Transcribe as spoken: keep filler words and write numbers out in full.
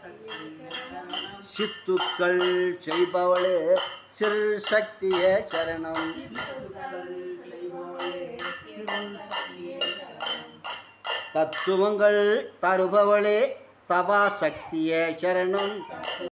சித்துக்கள் செய்பவளே சிற்சக்தியே சரணம். தத்துவங்கள் தருபவளே தபா சக்தியே சரணம்.